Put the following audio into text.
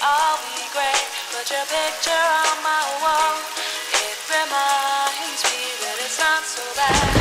I'll be great. Put your picture on my wall. It reminds me that it's not so bad.